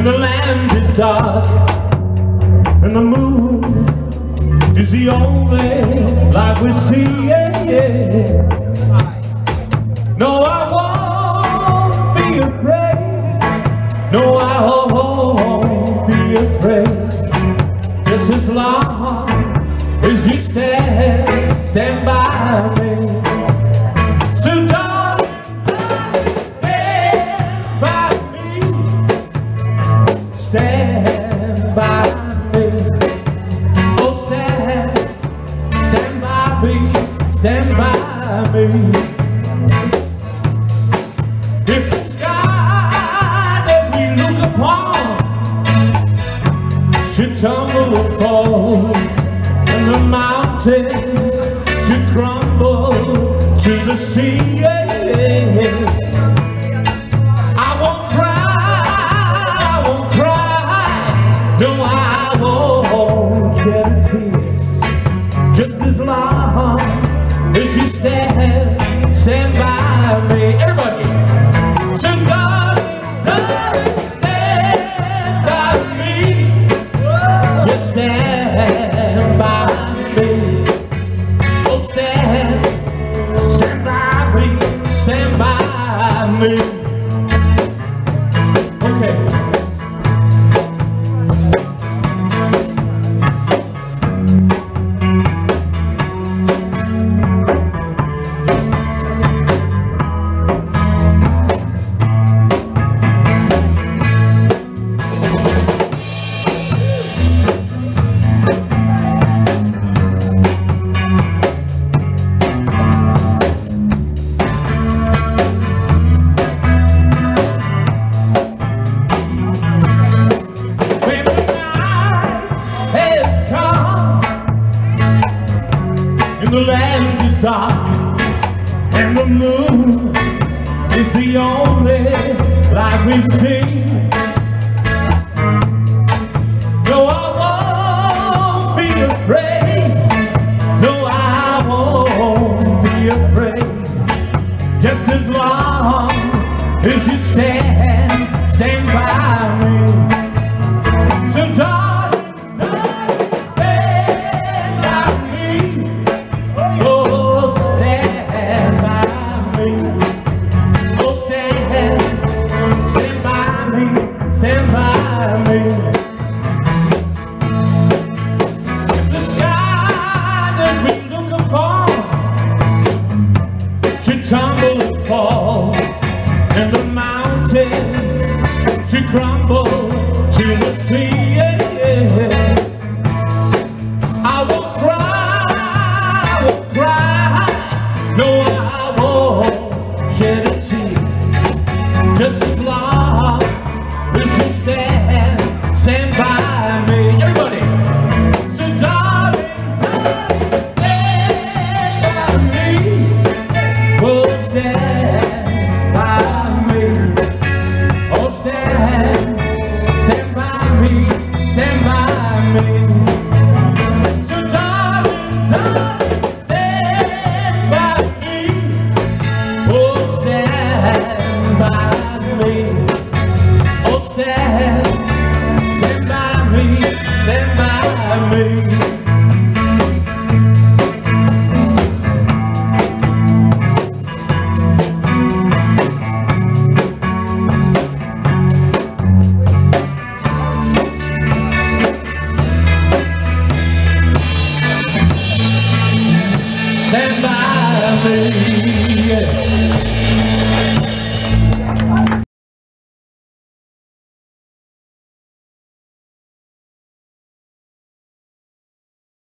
And the land is dark, and the moon is the only light we see. No, I won't be afraid. No, I won't be afraid. Just as long as you stand by me. So darling, stand by me. Stand by me. Oh, stand by me. Stand by me. If the sky that we look upon should tumble and fall, and the mountains should crumble to the sea, I won't cry, no, I won't shed a tear. Just as long as you stand by me. Everybody, so darling, stand by me. You stand by me. Oh, stand by me. Stand by me. Okay. The land is dark, and the moon is the only light we see. No, I won't be afraid. No, I won't be afraid. Just as long as you stand by me. So darling, stand by me. Oh, stand by me. Oh, stand by me. Stand by me. If the sky that we look upon should tumble and fall, and the mountains should crumble to the sea, I won't cry, no, I won't shed a tear. Just as long as you stand by me. Everybody, so darling, stand by me. Oh, stand by me. Oh, stand by me. Stand by me. So darling, stand by me. Oh, stand by me. Oh, stand by me. Stand by me. Stand by me.